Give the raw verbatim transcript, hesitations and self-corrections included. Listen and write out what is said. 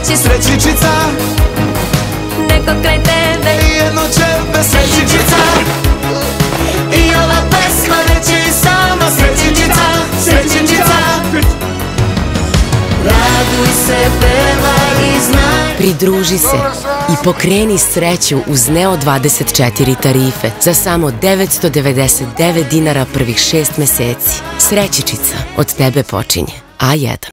reći srećničica, neko kraj tebe i jedno će bez srećničica. I ova pesma neće i sama srećničica, srećničica. Raduj se, pevaj i znaj. Pridruži se i pokreni sreću uz Neo dvadeset četiri tarife za samo devetsto devedeset devet dinara prvih šest meseci. Srećičica od tebe počinje. A jedan.